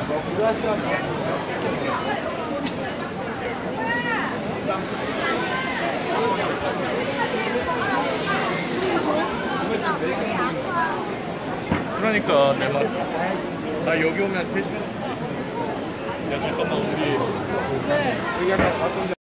그러니까 내가 나 여기 오면 3시간. 야 잠깐만 우리 여기 한번 갔던